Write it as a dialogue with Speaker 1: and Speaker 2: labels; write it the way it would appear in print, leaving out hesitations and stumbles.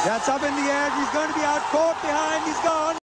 Speaker 1: That's up in the air. He's going to be out caught behind. He's gone.